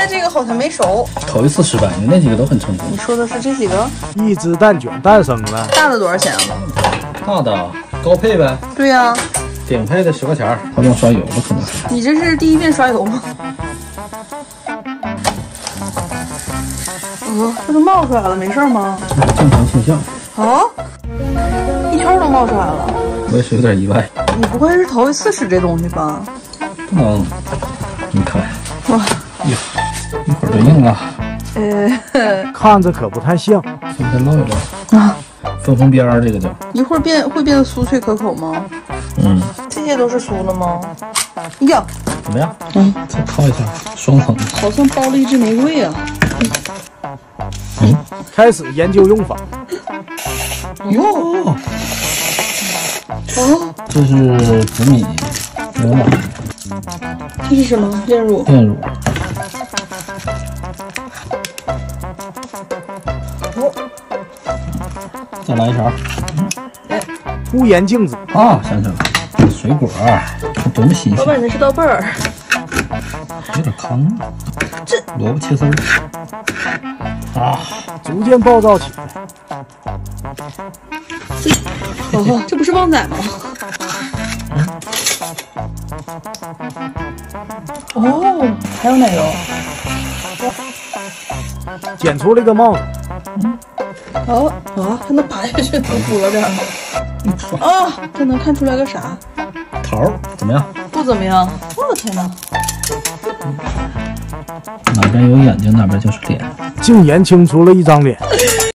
这个好像没熟。 头一次失败，你那几个都很成功。 你说的是这几个？ 一只蛋卷诞生了。 大的多少钱啊？ 大的高配呗。 对呀、 顶配的10块钱，好像刷油了可能。 你这是第一遍刷油吗？这都冒出来了，没事吗？ 正常现象。 啊，一圈都冒出来了。 我也是有点意外。 你不会是头一次吃这东西吧？ 不能，你看， 哇， 呀，一会儿就硬了。 看着可不太像。 现在露一露啊，封边儿这个叫。 一会儿会变得酥脆可口吗？ 嗯， 这些都是酥的吗？呀， 怎么样？再靠一下，双层。 好像包了一支玫瑰啊。 开始研究用法。 哟，这是紫米牛奶。 这是什么？炼乳。 炼乳。再来一勺。 凸眼镜子啊，想起来了，水果这多么新鲜！ 老板，你是刀背儿， 有点糠啊。这萝卜切丝儿啊， 逐渐暴躁起来。 这不是旺仔吗？哦，还有奶油。 剪出了一个帽子。 它能爬下去，能鼓了点啊！这能看出来个啥？ 桃怎么样？ 不怎么样。我的天哪！ 哪边有眼睛哪边就是脸。 竟研清出了一张脸。